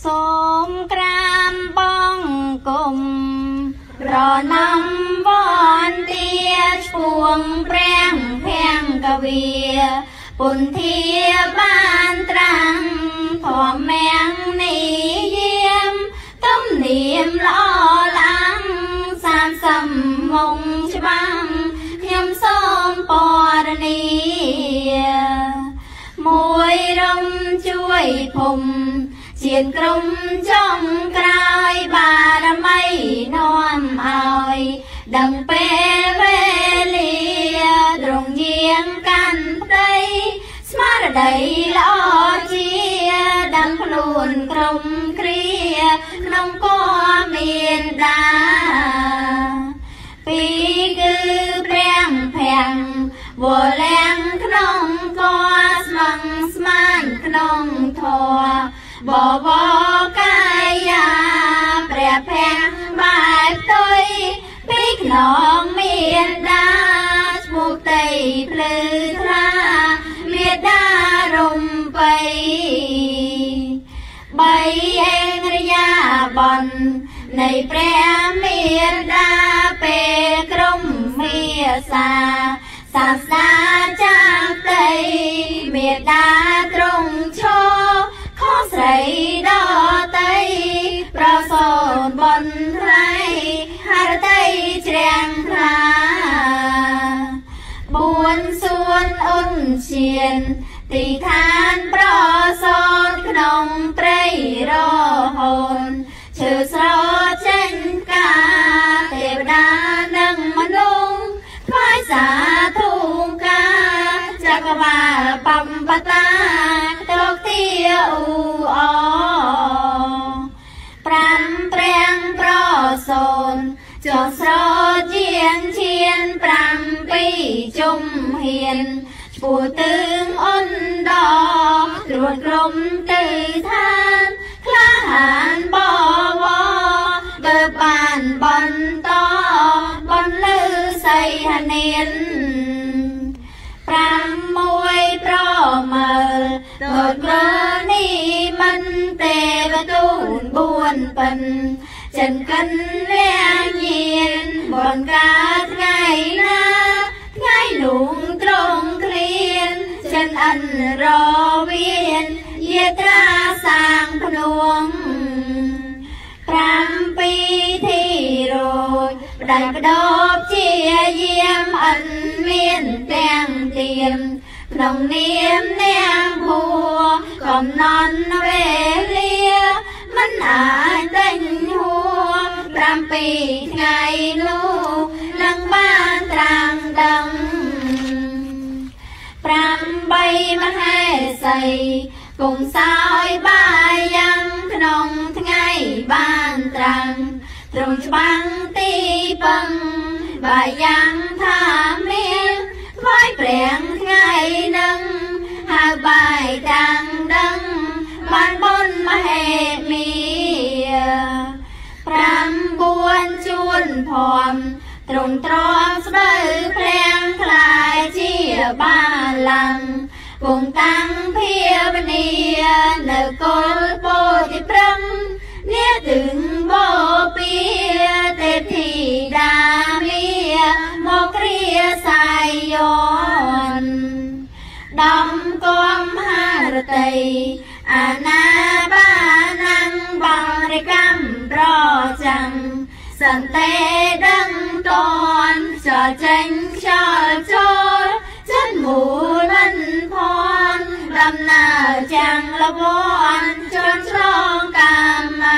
សូមក្រាមបងគុំរណាំវន្តាឈួងព្រះភង្គវីពុន្ធាបានត្រាំធម្មងនិយាមទំនៀមល្អឡាំងសាមសំមុងច្បាំងខ្ញុំសូមពរនីមួយរំជួយភុំជាក្រុមចុងក្រោយបារមីនាំឲ្យដឹងពេលវេលាត្រង់យាងកាន់ផ្ទៃស្មារតីល្អជាដឹងខ្លួនក្រុមគ្រាក្នុងគួមានដាពីគឺព្រះភាំងវលាំងក្នុងគួស្មឹងស្មានក្នុងធម៌បវកាយាព្រះភាំងបែបទុយពីខ្នងមានដាឈ្មោះតីភ្លឺថ្លាមេដារំបីបីអេងរយាបននៃព្រះមេដាពេលក្រុមមេសាសាស្តាចាតីមេដាត្រង់ឈរខុសស្រីដតីប្រសូនបនថ្លៃហរតីជ្រាំងថ្លាបួនសួនអ៊ុនឈៀនទីឋានប្រសូនក្នុងព្រៃរហូនឈើស្រចេញកាទេវតានិងមនុស្សថ្វាយសាធុកាចក្រវាលបំបតាតកទាអ៊ូអប្រាំព្រះប្រសូនចុះស្រជាងឈាន7ជុំហ៊ានឈ្មោះទើងអនដត្រួតក្រុមទៅឋានក្លាហានបវបើបានបន្តបន្លឺសីហនាន6ប្រមើលដូចក្រនីមិនទេវទូន4ពិនចិនកិនរាញៀនបនការថ្ងៃណាថ្ងៃលងត្រង់គ្លៀនចិនអិនរវៀនយាត្រាសាងភ្នួង7ធីរួចផ្ដាច់បដបជាយាមអិនមានទាំងទៀមក្នុងនាមនាងភួរកំណន់វេលាមិនអាចដេញហួ7ថ្ងៃនោះនឹងបានត្រាំងដឹង8មហេសីគង់សោយបាយយ៉ាងក្នុងថ្ងៃបានត្រាំងត្រង់ច្បាំងទីពឹងបាយយ៉ាងថាមានថ្វាយព្រះថ្ងៃនឹងហៅបាយតាំងដឹងបានបុណ្យមហេមី9ជួនភ័មត្រង់ទ្រាំស្បូវភ្លាំងខ្លាយជាបាលាំងគង់តាំងភាវនានៅគល់ពោធិព្រឹងនាទឹងបពីទេពធីតាមីមកគ្រាសាយយនដំគំហារតីអាណាបានាំងបងរិកម្មប្រចាំសន្តិដឹងតនចលចេញខ្យល់ចូលចិនមូលមិនភ័ណ្ឌដំណើរចាំងលវ័នជន់ឆ្លងកាមា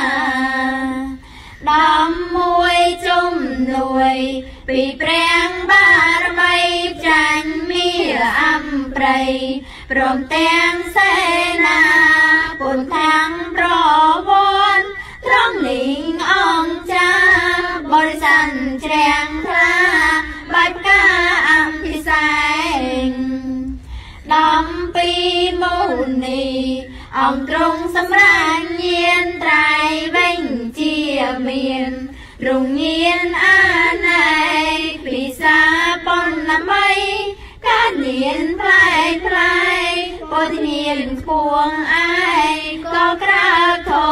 ដំមួយជំនួយពីព្រះបារមីចាញ់មានអំព្រៃព្រមទាំងសេនាពុនខាងប្រវត្តិត្រង់លីងអង្គចាបរិស័នជ្រាំងថ្លាបាច់ការអំពិសេសដំពីមូនីអង្គទ្រង់សម្រាញញាណត្រៃវិញជាមានរងញាណអាណៃពិសាប៉ុនណាមីការញាណផ្លែផ្លែពុទ្ធញាណខ្ពងឯងក៏ក្រើកធ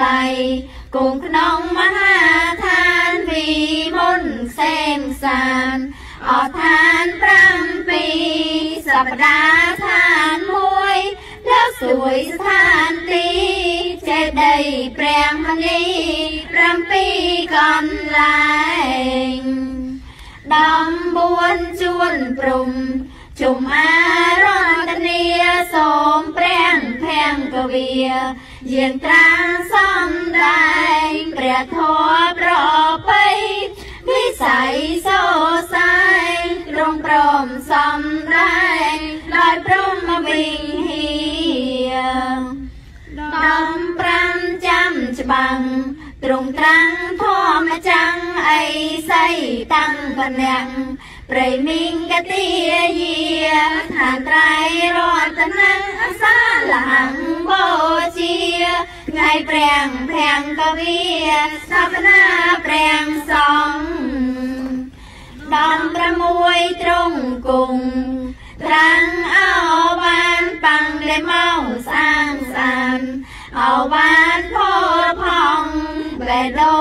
ลกุงขนมมหาทานวีมนเซมสานออกทานพรำปีสัปดาห์ทานมวยแล้วสวยสถานตีเจได้แปลงมันนี้พรำปีก่อนลายดำบวนชวนปรุมจุ่มอารอนเนียสมแปลงแพงกเวียเยียงตราซ่อมได้เปรียทอปรอไปวิสัยโซสายตรงปรมซ่อมได้ลอยพรมวิงเฮียดำปรำจำฉบังตรงตรังพ่อมาจังไอใส่ตั้งพนังเปรมิงกะเตียเยียฐานไตรรอดตะนังอาสาหลังโบเชียไงแปลงแพงกะเวียสถาปนาแปลงสองดำประมวยตรงกุงตรังเอาวานปังเลยเมาสร้างสรรค์เอาวานโพพองแบดโล